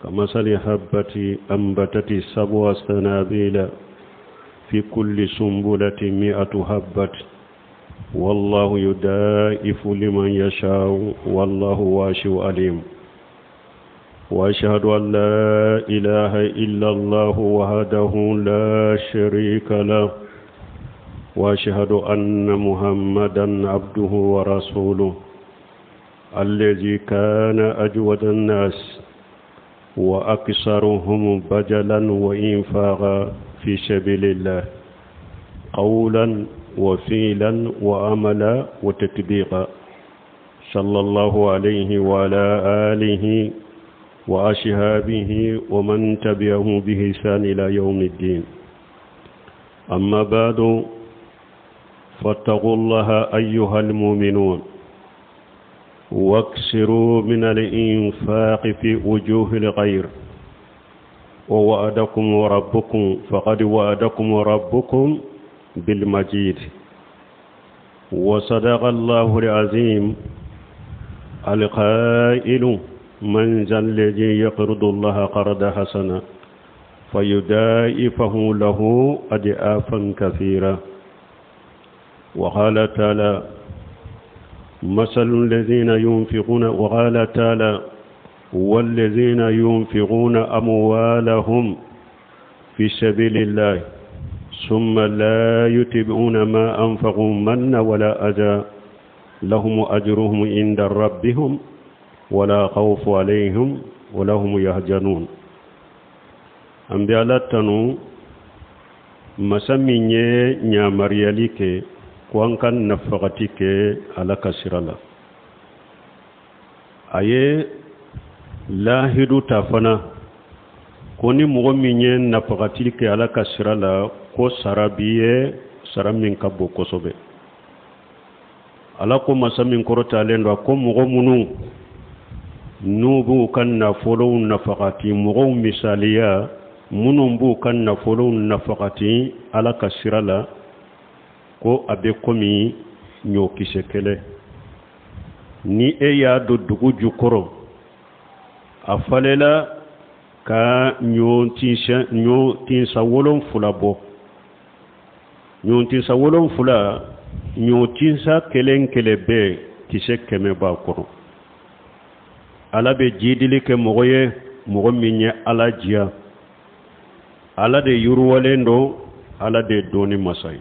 كمثل حبة أنبتت 7 سنابل في كل سنبلة 100 حبة والله يضاعف لمن يشاء والله واسع عليم. وأشهد أن لا إله إلا الله وحده لا شريك له وأشهد أن محمدا عبده ورسوله الذي كان أجود الناس وأكثرهم بذلا وإنفاقا في سبيل الله قولا وفعلا وعملا وتطبيقا صلى الله عليه وعلى آله وأصحابه ومن تبعه بإحسان إلى يوم الدين. أما بعد فاتقوا الله أيها المؤمنون واكثروا من الإنفاق في وجوه الخير ووعدكم ربكم فقد وعدكم ربكم بالمجيد. وصدق الله العظيم القائل من ذا الذي يقرض الله قرضا حسنا فيضاعفه له أضعافا كثيرة. وقال تعالى مثل الذين ينفقون وقال تعالى والذين ينفقون أموالهم في سبيل الله ثم لا يتبعون ما أنفقوا منا ولا أذى لهم أجرهم عند ربهم ولا خوف عليهم ولا هم يحزنون. أنبيالتنو مسميني نيامرياليك كوانكا نفقتك على كسرلا أيه lahidu tafana koni mogo minye nafagatike ala kasirala ko sarabiye saramin kabo kosobe ala ko masamin korota lendo ko mogo munu nubu kan na folo nafagati mogo misaliya munu bu kan na folo nafagati ala kasirala ko abe komi nyo kisekele ni ya do dugu jukoro afalela ka nyotinsa wolon fula bo nyotinsa wolon fula nyotinsa kelen kele be kise keme ba koro ala be jidili ke mogoye mogo minye ala jia ala de yuruwalendo ala de doni masai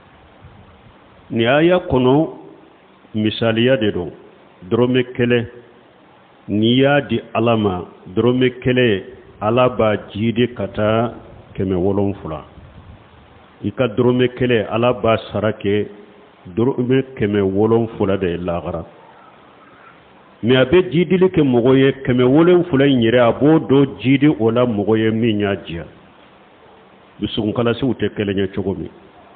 ni aya kono misaliya de do drome kele niya di alama drome kele alaba jide kata keme wolon fula ika drome kele alaba sarake drome keme wolon fula de lagara mi abe jidili ke mogoye keme wolon fula nyire abo do jide ola mogoye minya jia bisun kala se ute kele nya chogomi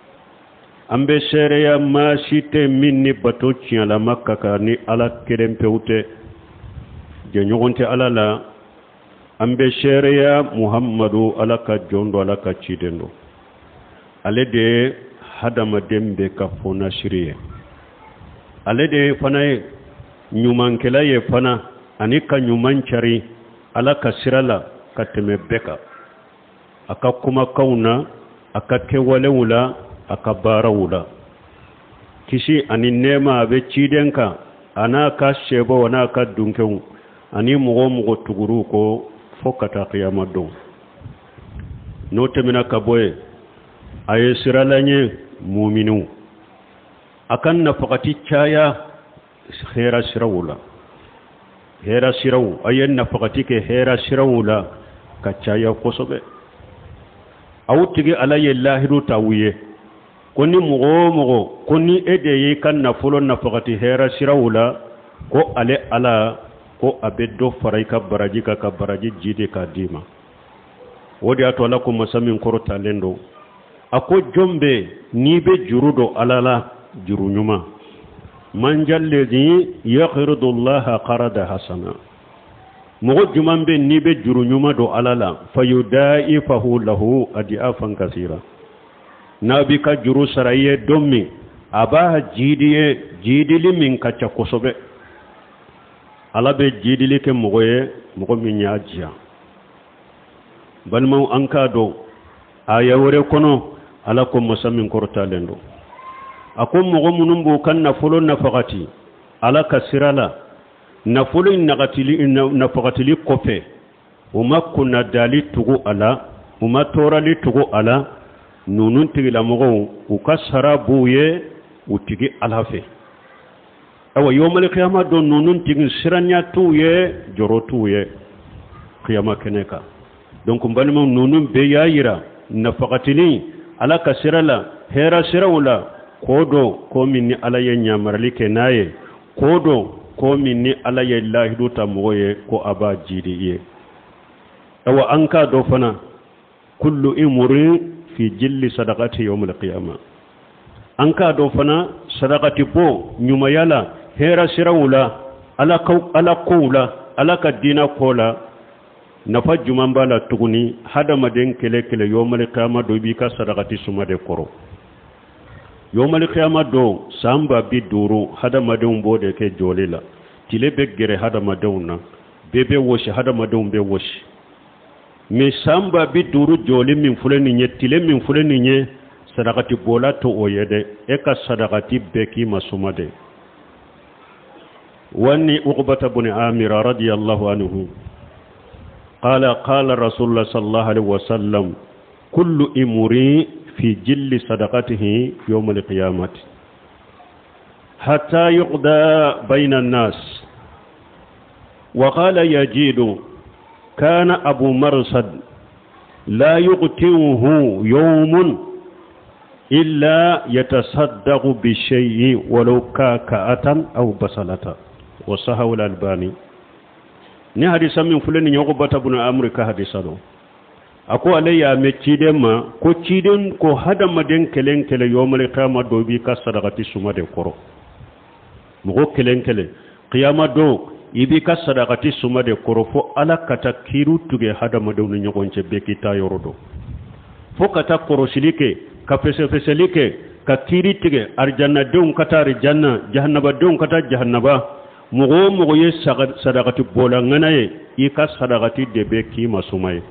ambe sere ya masite minni bato chiala makka ni ala kerempe ute jenyogonte alala ambe sheria muhammadu alaka jondo alaka chidendo alede hadama dembe ka fona shiriye alede fana nyumankela ye fana anika nyumanchari alaka sirala kateme beka aka kuma kauna aka kewalewula aka barawula kishi ani nema be chidenka anaka shebo wanaka dunkewu ani mogo tuguru ko fokata qiyama do no temina kaboye ay siralanye mu'minu akan nafaqati chaya khira sirawula hera siraw ayen nafaqati ke hera sirawula ka chaya kosobe awtigi alaye lahiru tawiye koni mogo koni edeye kan nafulo nafaqati hera sirawula ko ale ala ko abeddo faray ka baraji ka baraji jide ka dima wodi ato la ko masamin korota lendo ako jombe ni be jurudo alala jurunyuma man jallezi yaqridu Allah qarada hasana mogo jumambe ni be jurunyuma do alala fayudaifahu lahu adiafan kasira nabi ka juru saraye dommi aba jidili min kacha kosobe ala be jidili ke mogo min yajiya balma anka do aya wore kono ala ko masamin korta lendo akum mo munum bo kan nafolo nafaqati ala kasirala nafolo nafaqatili kofe uma kunna dali tugu ala uma torali tugu ala nunun tigila mo ukasara buye utigi alhafe awa yawmal qiyamah don nunun tigin siranya tuye joro tuye qiyamah keneka donc balma nunun be yayira nafaqatili ala kasirala hera sirawla kodo ko minni ala ye nyamarli kenaye kodo ko minni ala ye lahidu tamoye ko aba jidiye awa anka do fana kullu imri fi jilli sadaqati yawm al-qiyamah anka do fana sadaqati bo nyuma yala hera sirawla ala qawla ala kadina kola nafa juman bala tuguni hada maden kele yawm al-qiyamah do bi ka sadaqati sumade koro yawmal qiyamah do samba bi duru hada madon bode ke jolila tile be gere hada madonna bebe woshi hada madon be woshi me samba bi duru joli min fulani nye tile min fulani nye sadaqati bola to oyede e ka sadaqati be ki masumade wani uqbata ibn amir radiyallahu anhu qala rasulullah sallallahu alaihi wasallam kullu imri في جل صدقته يوم القيامة حتى يقضى بين الناس وقال يجيد كان أبو مرصد لا يقتوه يوم إلا يتصدق بشيء ولو كاكأة أو بصلة وصححه الألباني ni hadisa min fulani yogobata bun amrika hadisa do ako alayya me ciden ma ko ciden ko hada maden kelen yawmal qiyamah do bi ka sadaqati suma de koro mo kelen qiyamah do ibi ka sadaqati suma de koro fo ala kata kiru tuge hada maden ni nyogonce be kita yorodo fo kata koro silike ka feselike ka kiri tige arjanna don kata arjanna jahannaba don kata jahannaba mo ye sadaqati bola nganaye i ka sadaqati de be ki masumaye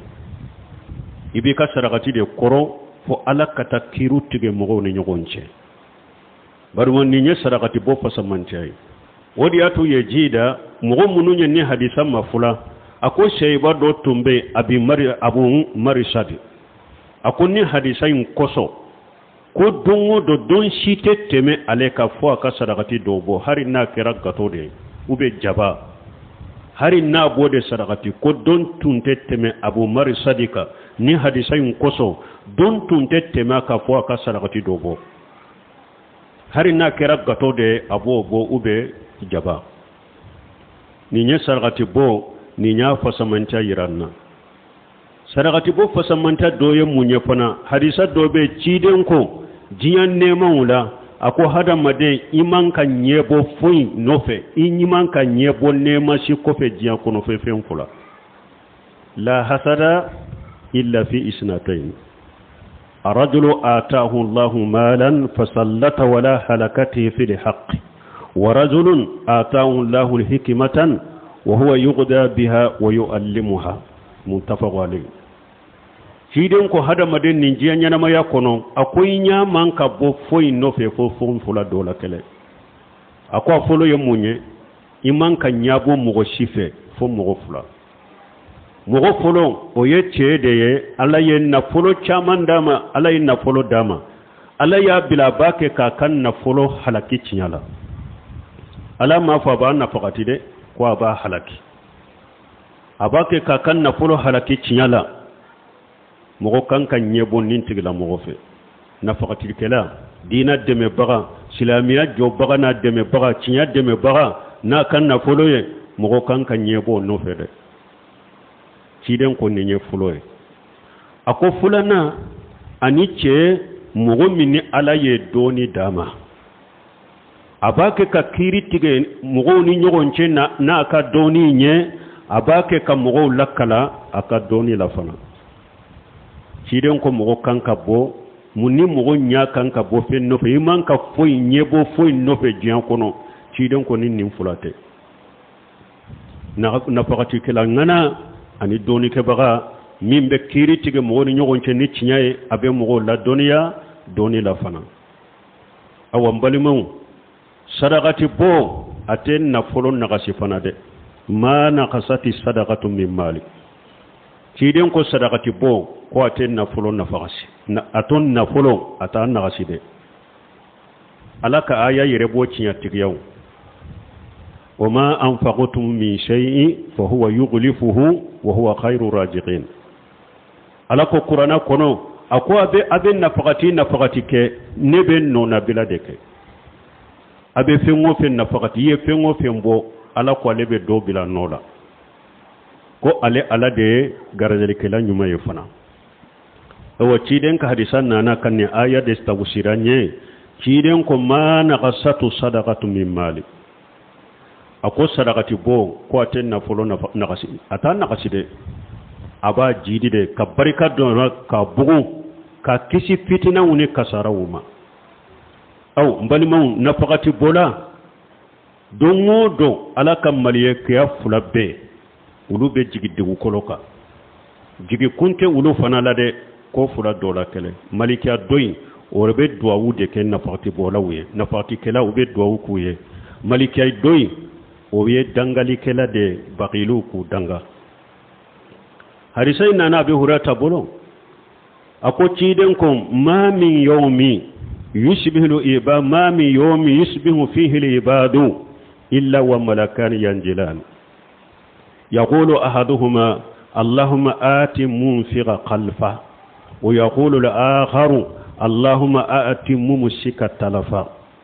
ibi ka sadaqati de koro fo ala kata kiru tige mo ni nyogonce barmo ni nye sadaqati bo fasamantay wodi atu ye jida mo mununye ni hadisa mafula ako sheyba do tumbe abu marishadi ako ni hadisa in koso ko dongo do don shite teme ale ka fo aka sadaqati do bo hari na kira gato de ube jaba hari na bode sadaqati ko don tunte teme abu marisadika ni hadisa in koso don tunte teme ka fo aka sadaqati do bo hari na kira gato de abo bo ube jaba ni nye sadaqati bo ni nya fasamanta yiranna sadaqati bo fasamanta doye munye fana hadisa dobe ciden ko jiyan neman wula ako hada made iman kan yebo foi nofe iman kan yebo nema shi kofe jiyan ko nofe fen fula la hasada illa fi isnatayn arajulu ataahu Allahu malan fasallata wala halakati fi alhaq wa rajulun ataahu Allahu alhikmatan wa huwa yuqda biha wa yuallimuha muttafaq alayh hiden ko hada maden nin jiya nyana ma yakono akoy nyaman ka bo foy no fe fo fon fula dola kele akwa folo yemunye iman ka nyabo mugo shife fo mugo fula mugo folo o ye chede ye ala ye na folo chaman dama ala ye na folo dama ala ya bila bake ka kan na folo halaki chinyala ala ma fa ba na fakati de kwa ba halaki abake ka kan na folo halaki chinyala mogo kankan nyebo nintigla mogo fe nafaqatil kala dina deme baga silamiya jo baga na deme baga cinya deme baga na kan na foloye mogo kankan nyebo no fe de ciden ko ni nye foloye ako fulana ani che mogo minni ala ye doni dama abake ka kiri tige mogo ni nyogonche na aka doni nye abake ka mogo lakala aka doni la fana ciden ko mogo kanka bo munni mogo nya kanka bo fe no fe iman ka foy nyebo foy no fe jian kono ciden ko nin fulate na fakati kala ngana ani doni ke baga min be kiri tige mo ni nyogon ce ni cinyaye abe mo la duniya doni la fana awam balimu sadaqati bo aten na folon na kasi fana de ma naqasati sadaqatu min mali ciden ko sadaqati bo ko aten na folon na fakasi na aton na folon ata na kasi de alaka aya yere bo cinya tigiyaw وما أنفقتم من شيء فهو يغلفه وهو خير الرازقين alako qur'ana kono ako abe nafaqati ke nebe no nabila deke abe fengo fen nafaqati ye fengo fembo alako alebe do bila nola ko ale ala de garadeli kala nyuma yefana o ciden ka hadisan nana kanne aya de stawsiranye ciden ko ma naqasatu sadaqatu min mali ako sadaqati bo ko aten na folo na naqasi atan naqasi de aba jidi de ka barika don ka bugu ka kisi fitina woni kasara wuma aw mbalimu nafaqati bola dongo do ala kamaliye kya fulabe ulu be jigi de koloka jigi kunte ulu fanala de ko fula dola kele malikia doyi orbe duawu de ken nafaqati bola wiye nafaqati kela ube duawu kuye malikia doyi oye dangali kela de baqilu ku danga harisai nana be hurata bolo ako ciden ko ma min yawmi yusbihu iba ma min yawmi yusbihu fihi al-ibadu illa wa malakan yanjilan yaqulu ahaduhuma allahumma ati munfiqa qalfa wa yaqulu al-akharu allahumma ati mumsika talafa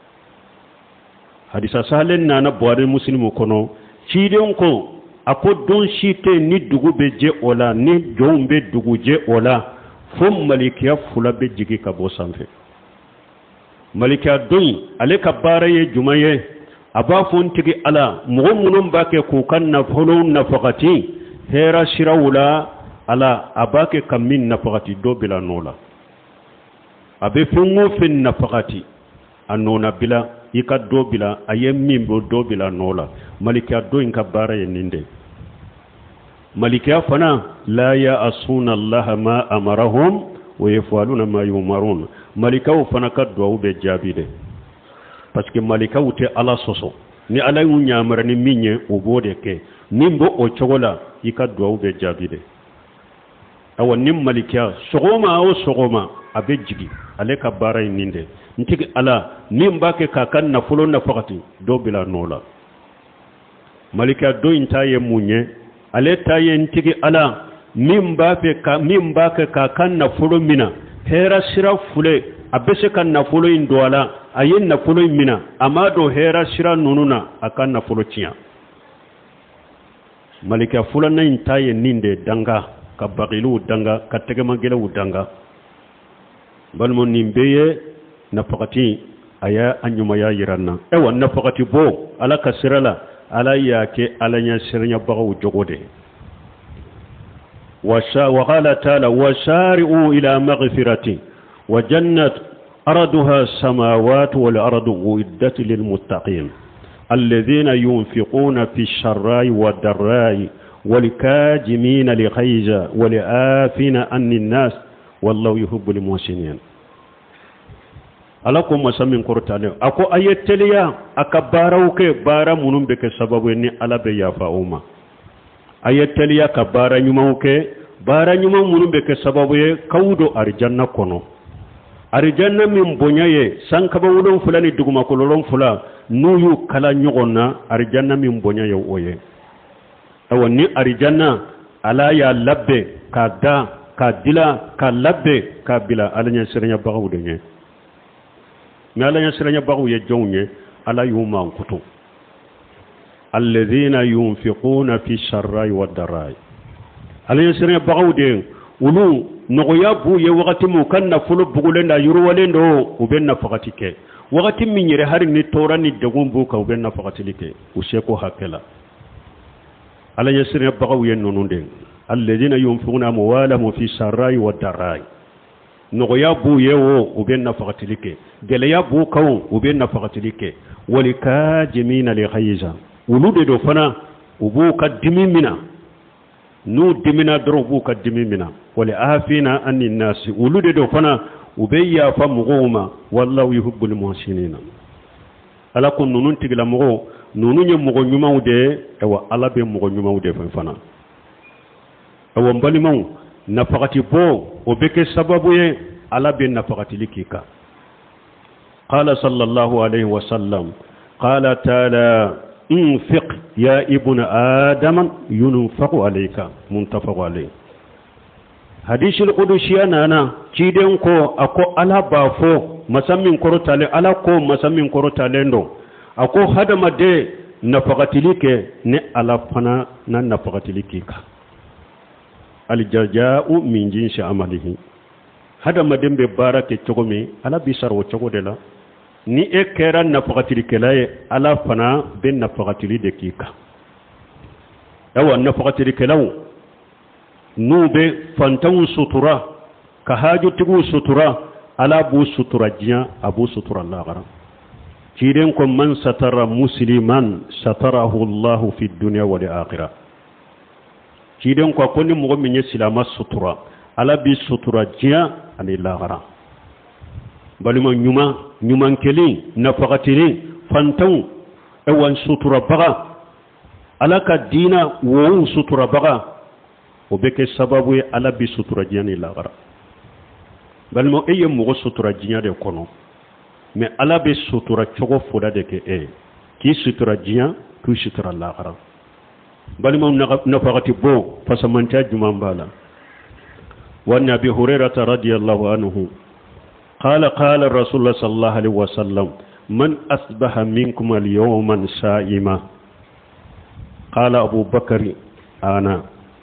hadisa salen nana boare muslimu kono ciden ko ako don shite ni dugu be je ola ni jombe dugu je ola fom malikiya fula be jigi ka bo sanfe malikiya don ale ka bara ye jumaye aba fon tigi ala mo munum bake ko kan na folon na faqati hera shirawula ala abake kamin na faqati do bila nola abe fungo fin na faqati anona bila ika do bila ayemmin bo do bila nola malikiya do inka bara ye ninde malikiya fana la ya asuna allah ma amarahum wa yafaluna ma yumarun malikaw fana ka do be jabide parce que malikaw te ala soso ni ala yu nyamara ni minye o bode ke nimbo o chogola ika do be jabide awa nim malikiya sogoma o sogoma abe jigi ale ka bara ye ninde ntigi ala nimba ke kakan na fulo na fakati do bila nola malika do intaye munye ale taye ntigi ala nimba ke kakan na fulo mina hera sira fule abese kan na fulo indoala ayen na fulo mina amado hera sira nununa akan na fulo tiya malika fulo na intaye ninde danga ka bagilu danga ka tegemagela udanga balmo nimbeye nafaqati aya anyuma ya yiranna ewa nafaqati bo ala kasirala ala yake ala nya sirnya bagu jogode wa qala ta'ala wasari'u ila maghfirati wa jannat arduha samawati wal ardu uiddat lil muttaqin alladhina yunfiquna fi sharri wad darai wal kajimina li khayza wal afina anin nas wallahu yuhibbul muhsinin alako masamin kortale ako ayeteliya akabara uke bara munum beke sababu ni alabe ya fauma ayeteliya kabara nyuma uke bara nyuma munum beke sababu ye kawdo arjanna kono arjanna min bonyaye sankaba wulon fulani duguma kololon fula nuyu kala nyogonna arjanna min bonyaye oye awani arjanna ala ya labbe kada kadila ka labbe kabila alanya sirnya bagu denye ngala nya siranya bagu ye jonye ala yuma kutu alladhina yunfiquna fi sharri wad darai alanya siranya bagu de ulu nogoya bu ye wakati mu kanna fulu bugulenda yurwalendo ubenna fakatike wakati minyere hari ni tora ni degumbu ka ubenna fakatilike useko hakela alanya siranya bagu ye nonunde alladhina yunfiquna amwalahum fi sharri wad darai nogoya bu yewo ubenna fakatilike geleya bu kaw ubenna fakatilike walika jimina li khayza ulude do fana ubu kadimina nu dimina drobu ka dimimina wala afina anni nasi ulude do fana ubayya fa muguma wallahu yuhibbul muhsinina ala kun nunun tigla mugo nunun ye mugo nyumawde ewa ala be mugo nyumawde fana ewa mbalimaw nafaqati bo o beke sababu ye ala be nafaqati likika qala sallallahu alayhi wa sallam qala ta'ala انفق يا ابن آدم ينفق عليك منتفق عليه حديث القدسي أنا كيدن كو أكو على بافو مسامين كروتالي على كو مسامين كروتاليندو أكو هذا ما دي نفقتلك ني على فنا نفقتلك الجزاء من جنس عمله هذا ما دي ببارك تشومي على بيسار وتشوكو دلا ni e kera nafaqatili kelaye ala fana ben nafaqatili de kika awa nafaqatili kelaw nube fantawu sutura ka haju tigu sutura ala bu sutura jiya abu sutura lagara kiden ko man satara musliman satarahu Allah fi dunya wal akhirah kiden ko konni mo min silama sutura ala bi sutura jiya ani lagara balima nyuma keli nafaqatini fantaw ewan sutura baga alaka dina wo sutura baga o beke sababu ala bi sutura jani lagara balima eye mo sutura jinya de kono mais ala be sutura chogo foda de ke ki sutura jinya ku sutura lagara balima nafaqati bo fasamanta jumambala wa nabi hurairah radiyallahu anhu قال الرسول صلى الله عليه وسلم من أصبح منكم اليوم صائما قال أبو بكر أنا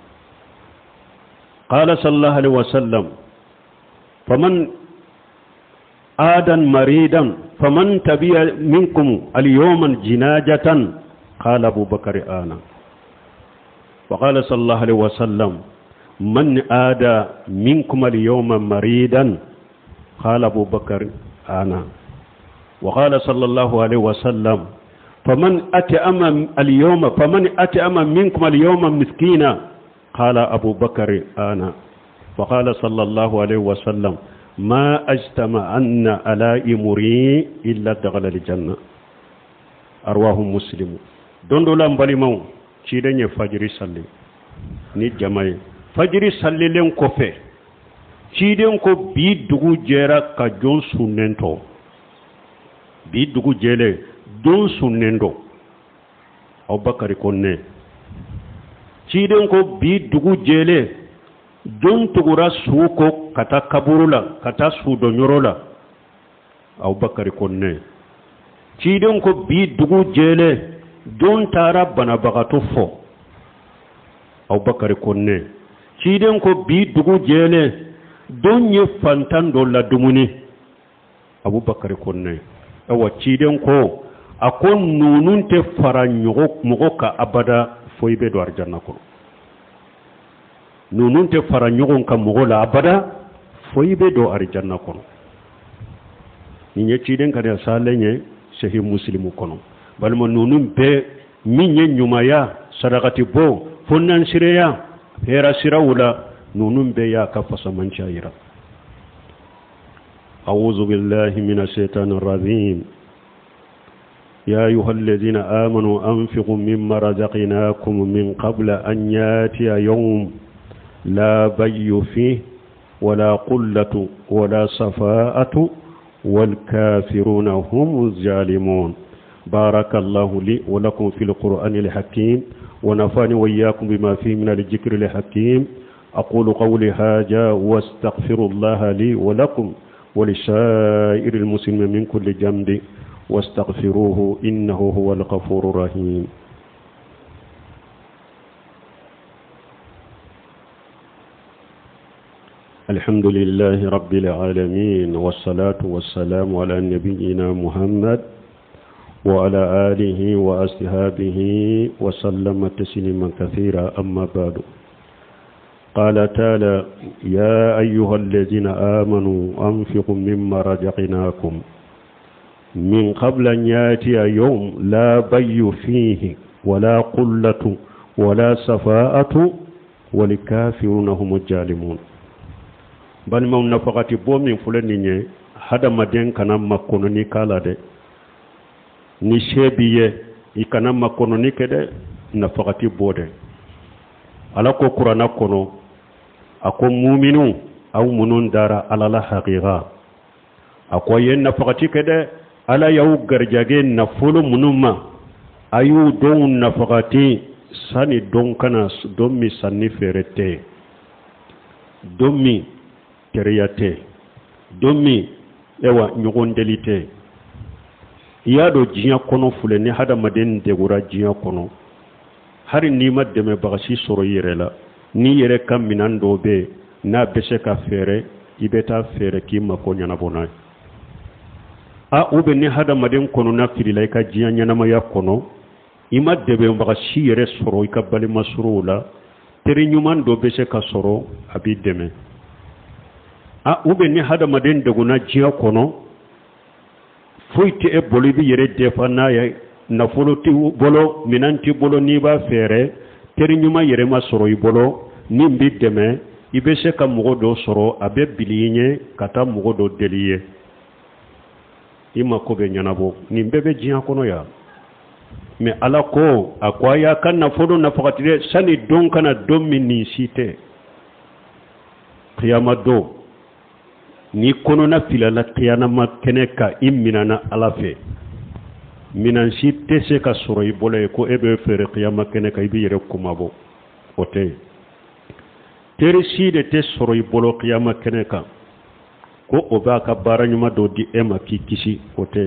قال صلى الله عليه وسلم فمن آدا مريدا فمن تبي منكم اليوم جناجة قال أبو بكر أنا وقال صلى الله عليه وسلم من آدى منكم اليوم مريدا قال أبو بكر أنا وقال صلى الله عليه وسلم فمن أتأم منكم اليوم مسكينا قال أبو بكر أنا وقال صلى الله عليه وسلم ما أجتمعن على إمري إلا دخل الجنة أرواه مسلم دون دولان بالمو شيدني فجر صلي ني جماعي فجر صلي لين كوفي ciden ko bi dugu jera ka jon sunnento bi dugu jele don sunnendo Abubakar konne ciden ko bi dugu jele don tugura suko kata kaburula kata sudo nyorola Abubakar konne ciden ko bi dugu jele don tara bana bagato fo Abubakar konne ciden ko bi dugu jele don ye fantan do la dumuni Abubakar konne awa ciden ko akon nunun te fara nyugo ka abada foibe do arjanna ko nunun te fara nyugo ka mugo la abada foibe do arjanna ko ni nye ciden ka da salenye sehi muslimu kono balmo nunun be minye nyumaya sadaqati bo fonnan sireya hera sirawula نونم بيا كفص من شايرا أعوذ بالله من الشيطان الرجيم يا أيها الذين آمنوا أنفقوا مما رزقناكم من قبل أن يأتي يوم لا بيع فيه ولا قلة ولا صفاءة والكافرون هم الظالمون بارك الله لي ولكم في القرآن الحكيم ونفعني وإياكم بما فيه من الذكر الحكيم أقول قولي هذا واستغفر الله لي ولكم ولسائر المسلمين من كل جنب واستغفروه إنه هو الغفور الرحيم الحمد لله رب العالمين والصلاة والسلام على نبينا محمد وعلى آله وأصحابه وسلم تسليما كثيرا أما بعد قال تعالى يا أيها الذين آمنوا أنفقوا مما رزقناكم من قبل أن يأتي يوم لا بيع فيه ولا قلة ولا صفاءة والكافرون هم الظالمون بل ما نفقتي بومين فلنيني هذا مدين كان مكونني كالا دي ni shebiye ikana makono ni kede nafaqati bode ala ko qur'ana kono ako mu'minu aw munun dara ala la haqiqa ako yen nafaqati kede ala yaw garjage nafulu munumma ayu don nafaqati sani don kana don mi sanni ferete don mi keriyate don mi ewa nyugondelite yado jinya kono fule ni hada maden degura jinya kono hari ni mademe bagasi soro yerela ni yere kam minan dobe na bese ka fere ibeta fere ki mako nyana bona a ube ni hada maden kono na firila ka jinya nyana ma ya kono ima debe bagasi yere soro ka bali masrula teri nyuman do bese ka soro abi deme a ube ni hada maden deguna jinya kono foyti e bolibi yere defana ya nafolo ti bolo minanti bolo ni ba fere teri nyuma yere ma soro i bolo ni mbi deme ibe se ka mugo do soro abe bilinye kata mugo do deliye ima ko be nyanabo ni mbebe jiya kono ya me ala ko akwa ya kan nafolo nafakatire sani don kana don minni site qiyama do ni kono na filala qiyana ma keneka imminana alafe minan si tese ka soro i bole ko ebe fere qiyama keneka ibi yere kumabo ote teri si de te soro i bolo qiyama keneka ko oba ka baranyuma do di ema ki kisi ote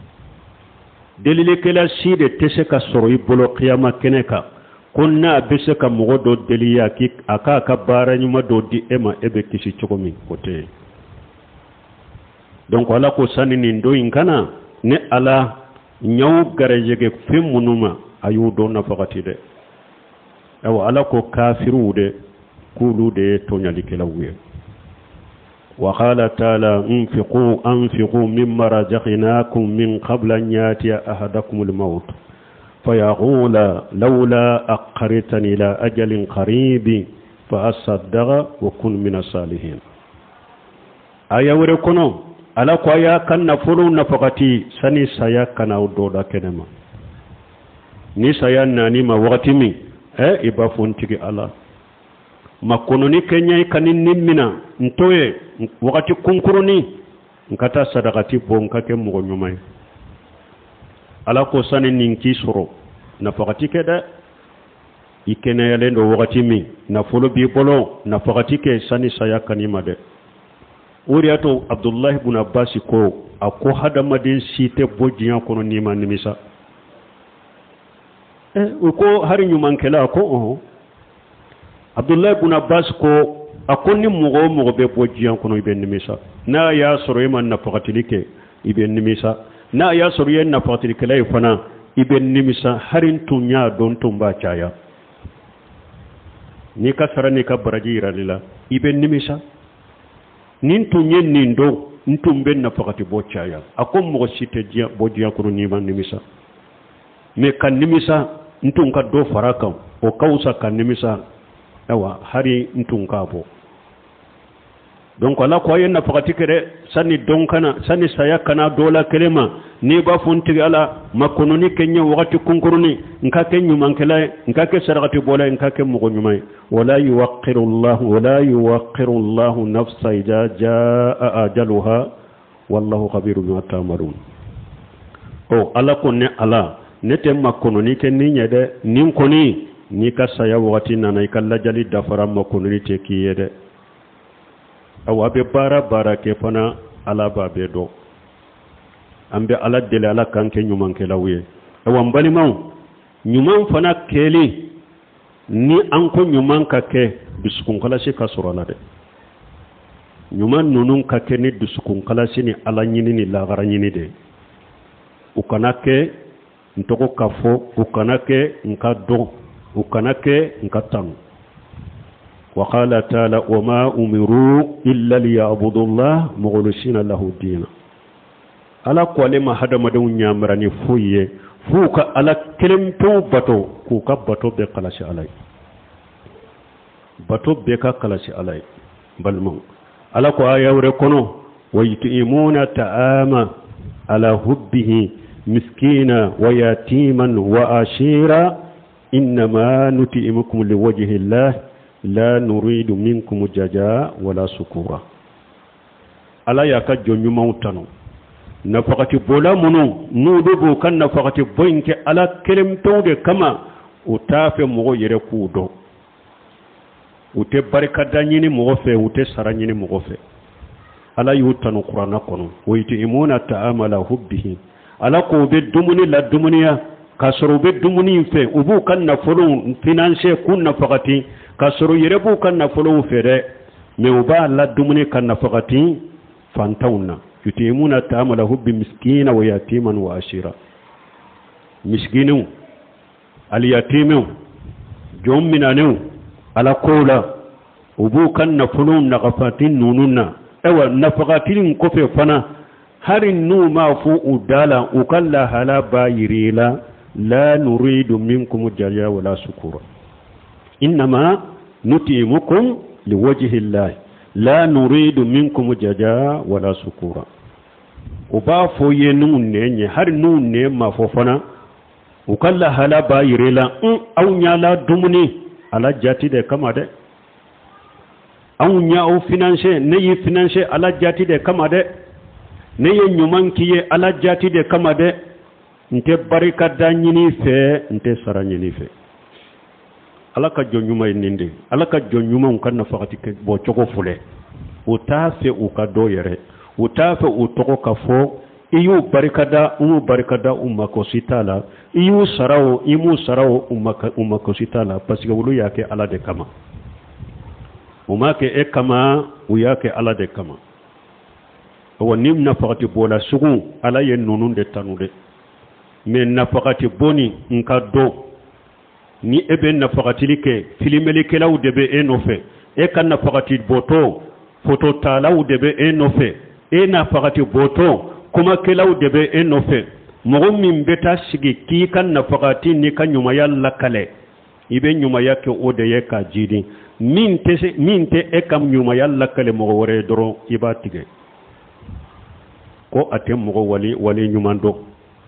delile kala si de tese ka soro i bolo qiyama keneka konna bese ka mugo do deliya ki aka ka baranyuma do di ema ebe kisi chokomi ote donc ala ko sanini ndo inkana ne ala nyaw garejege femunuma ayu do nafaqati de aw ala ko kafiru de kulu de tonyali kelawye wa qala ta'ala anfiqu mimma razaqnakum min qabla an yatiya ahadakum al-maut fayaqula lawla aqartani ila ajalin qarib fa asaddaqa wa kun min as-salihin aya wore kono ala ko ya kan nafulu nafaqati sani saya kana doda kenema ni saya nani ma wakati mi iba fontigi ala makono ni kenya kanin nimmina ntoye wakati kunkuruni nkata sadaqati bonka ke mugo nyumay ala ko sani ninki soro nafaqati keda ikene yale ndo wakati mi nafulu bi bolo nafaqati ke sani saya kanima de Uriato Abdullah ibn Abbas ko ako hada madin site bojiya kono nima nimisa ko hari nyumankela ko Abdullah ibn Abbas ko akoni mugo be bojiya kono ibe nimisa na ya soro man na faqatilike ibe nimisa na ya soro yen na faqatilike lay fana ibe nimisa harin tunya don tumba chaya ni ka sarani ka barajira lila ibe nimisa nintu nyen nindo ntumbe na fakati bochaya akom mo site dia bodia ko ni man nimisa me kan nimisa ntun ka do faraka o kausa kan nimisa awa hari ntun ka bo donc ala ko yen na fakati kere sani don kana sani saya kana dola kelema ni ba fonti ala makono ni kenya wakati kunkuruni nka kenyu mankela nka ke sarati bola nka ke mo nyumay wala yuwaqqiru Allah nafsa idha jaa ajaluha wallahu khabirun bima ta'malun ala ko ne ala nete makono ni ken ni nyede nin koni ni ka saya wakati nana ikalla jali dafara makono ni te kiyede awa be bara ke fana ala ba be do ambe ala dele ala kanke nyuman ke lawye awa mbali maw nyuman fana keli ni anko nyuman ka ke bisukun kala shi kasura na de nyuman nunun ka ke ni bisukun kala shi ni ala nyini ni la gara nyini de ukanake ntoko kafo ukanake nkado ukanake nkatang وقال تعالى وما أمروا إلا ليعبدوا الله مخلصين له الدين ala kwale ma hada madun nyamrani fuye fuka ala kelim to bato ku ka bato be kalashi alai bato beka kalasi alay balmon ala ko ayawre kono ويطعمون الطعام على حبه مسكينا ويتيما وأسيرا إنما نطعمكم لوجه الله لا نريد منكم جزاء ولا شكورا ala yaka jonnyumaw tanu nafakati bola munu nudubu kan nafakati boyinke ala kelemtowde kama utafe mogo yere kudo ute barikada nyini mogo fe ute sara nyini mogo fe ala yutanu qur'ana kono waytimuna ta'amala hubbihi ala ko be dumuni la dumuniya kasoro be dumuni fe ubu kan na folon finance kun nafakati kasoro yere bu kan na folon fere me uba la dumuni kan nafakati fantawna yutimuna ta'amala hubbi miskina wa yatiman wa ashira miskinu al yatimu jomminanu ala kola ubu kan na fulun na gafatin nununna ewa nafaqatin kofe fana harin nu ma fu udala ukalla hala bayirila la nuridu minkum jazaa wala shukura inma nutimukum liwajhi allah la nuridu minkum jazaa wala shukura uba fo yenu nenye har nu ne ma fo fana ukalla hala bayirila aw nyala dumuni ala jati de kama de aw nyaaw finance ne yi finance ala jati de kama de ne ye nyuman kiye ala jati de kama de nte barika da nyini fe nte sara nyini fe ala ka jonyuma ninde ala ka jonyuma kan na fakati ke bo chogo fule utafe ukado yere utafe utoko kafo iyu barikada umako sitala iyu sarao imu sarao umako sitala parce que wulu yake ala de kama umake kama uyake ala de kama wa nim nafaqati bola sugu ala yen nunun de tanude men nafaqati boni nkado ni ebe nafaqati like filimeli kelaw debe enofe kan nafaqati boto foto talaw debe enofe nafaqati boto kuma kelaw debe enofe mogo min beta sigi ki kan nafaqati ni kan nyuma yalla kale ibe nyuma yake ode ye ka jidi minte kam nyuma yalla kale mogo wore doro ibatige ko atem mogo wali nyumando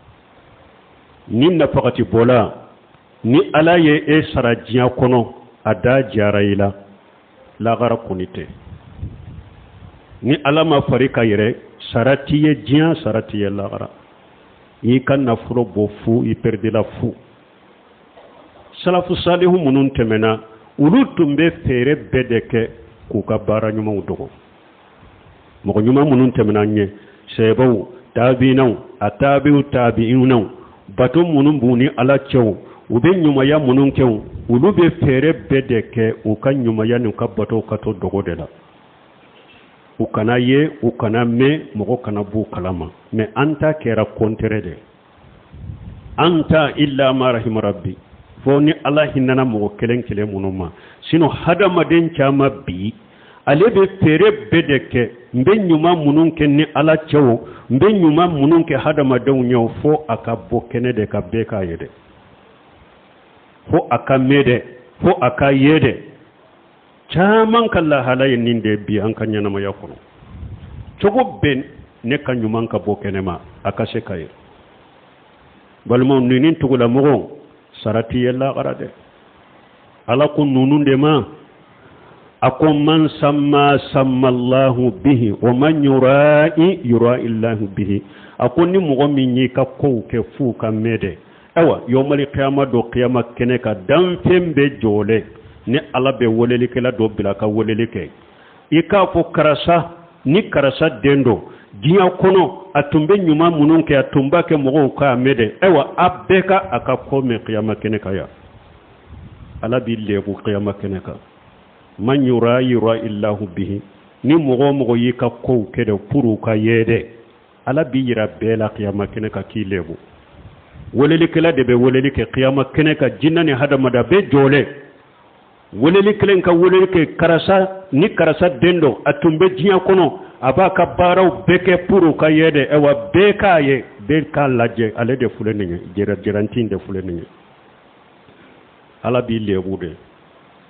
ni nafaqati bola ni ala ye sarajiya kono ada jaraila la gara kunite ni alama farika yere saratiye jiya saratiye la gara yi kan na furo bofu yi perdi la fu salafu salihu munun temena ulu tumbe fere bedeke ku ka bara nyuma udogo mo nyuma munun temena nye sebaw tabinaw atabiu tabiinaw batum munun buni ala chew ube nyuma ya munun kew ulu be fere bedeke u kan nyuma ya nu ka bato kato dogo de la ukana ye ukana me mogo kana bu kalama me anta kera kontere de anta illa ma rahim rabbi foni allah hinana mogo kelen munuma sino hadama den chama bi alebe fere bedeke mbe nyuma munun kenni ala chewo mbe nyuma munun ke hadama den nyaw fo aka bokene de ka beka yede fo aka mede fo aka yede chaman kala halayen ninde bi an kanyana ma yakono chogo ben ne kanyuman ka bokenema akase kay balmo ninin tugula mogo sarati yalla qarade ala kun nununde ma akum man samma Allahu bihi wa man yura'i Allahu bihi akoni mogo minni ka ko ke fu ka mede awa yomali qiyama do qiyama keneka dan fembe jole ni ala be woleli kala do bila ka woleli ke ika fo karasa ni karasa dendo diya kono atumbe nyuma munun ke atumba ke mogo ka mede ewa abeka aka ko me qiyama keneka ya ala bi lebu qiyama keneka man yura illahu bihi ni mogo yika ko kede puru ka yede ala bi yira bela qiyama keneka ki lebu woleli kala de be woleli ke qiyama keneka jinnani hadama da be jole woleli kelen ka woleli ke karasa ni karasa dendo atumbe jiya kono abaka baraw beke puru ka yede ewa beka ye beka laje ale de fuleni jerantin de fuleni ala bi lebude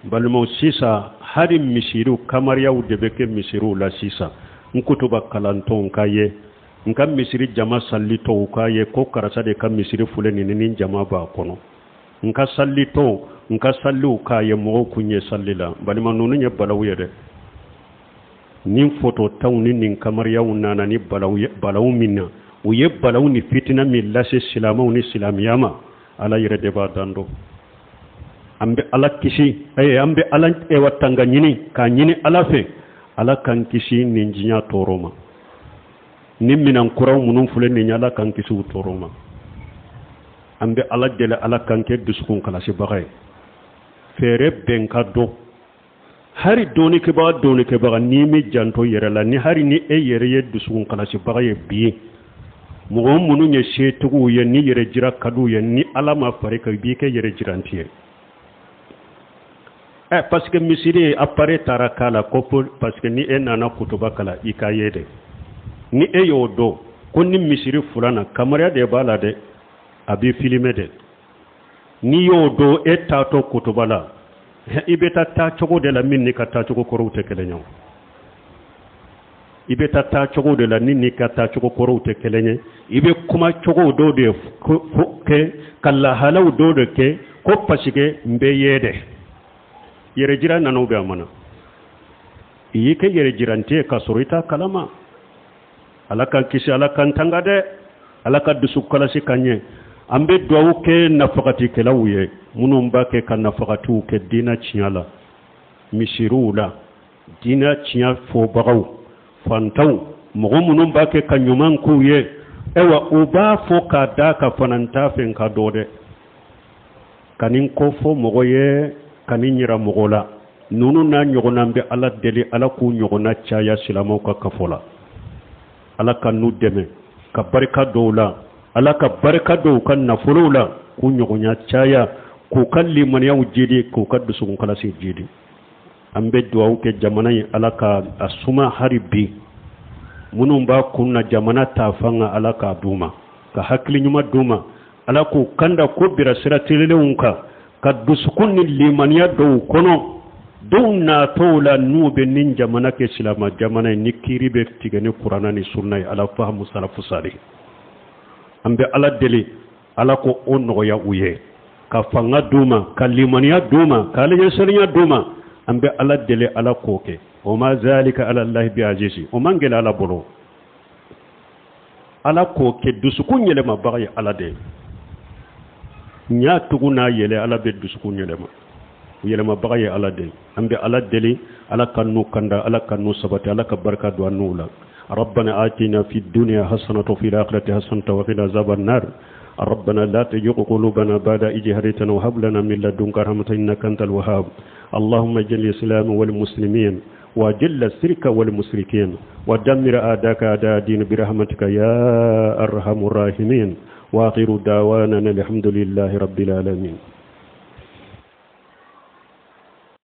balmo sisa hari misiru kamariya udebeke misiru la sisa nkutuba kalanton kaye nka misiri jama sallito kaye ko karasa de ka misiri fuleni ni jama ba kono nka sallito nka sallu kaye mo kunye sallila balma nonu nye balawu yede nin foto tawni nin kamariya unana ni balawu minna uye balawu ni fitina min lase silamaw ni silamiyama ala yere de ba dando ambe ala kisi ambe ala e watanga nyini ka nyini ala fe ala kan kisi ninjinya toroma nimminan kuraw munun fulen ni ala kan kisi toroma ambe ala dele ala kan ke duskun kala si bagay fere ben kaddo hari doni ke ba ni mi janto yere la ni hari ni e yere ye duskun kala si bagay bi mo munu nye shetugu ye ni yere jira kadu ye ni ala ma fare ka bi ke yere jirantiye parce que misiri appare tarakala kopo parce que ni enana kutuba kala ikayede ni eyodo konni misiri fulana kamara de bala de abi filme de ni yodo etato kutubala ibeta ta chogo de la minni kata chogo korute kelenyo ibeta ta chogo de la ninni kata chogo korute kelenye ibe kuma chogo do de ke kala halaw do de ke ko pasike mbeyede yere jira nanu be amana yi ke yere jirante ka sorita kalama alaka kisi alaka tangade alaka dusu kala si kanye ambe duawu ke nafaqati kelawye munum ba ke kan nafaqatu ke dina chiala misirula dina chia fo bagaw fantaw mo munum ba ke kanyuman kuye ewa uba fo ka daka fananta fen ka dode kanin ko fo mogoye kaninyira mogola nunu na nyogona mbe ala deli ala ku nyogona chaya silamo ka kafola ala kanu deme ka barka dola ala ka barka do kan nafulula ku nyogonya chaya ku kalli man yaw jidi ku kaddu sun kala si jidi ambe duwa ke jamana yi ala ka asuma haribi munun ba kunna jamana ta fanga ala ka duma ka hakli nyuma duma ala ku kanda ko bira siratilele unka kaddu sukunni limaniya do kono do na tola nube nin jamana ke silama jamana ni kiribe tigane qur'ana ni sunna ala fahmu salafu salih ambe ala deli ala ko onno ya uye ka fanga duma ka limaniya duma ka le serinya duma ambe ala deli ala koke o ma zalika ala allah bi azizi o mangela ala bolo ala koke dusukunyele ma bagay ala de nya tuguna yele ala be dusukun yelema yelema bagaye ala de ambe ala deli ala kanu kanda ala kanu sabati ala ka barka do anula ربنا آتنا في الدنيا حسنة وفي الآخرة حسنة وقنا عذاب النار ربنا لا تزغ قلوبنا بعد إذ هديتنا وهب لنا من لدنك رحمة إنك أنت الوهاب اللهم اجعل الإسلام والمسلمين وجل الشرك والمشركين ودمر أعداءك أعداء الدين برحمتك يا أرحم الراحمين وآخر دعوانا الحمد لله رب العالمين.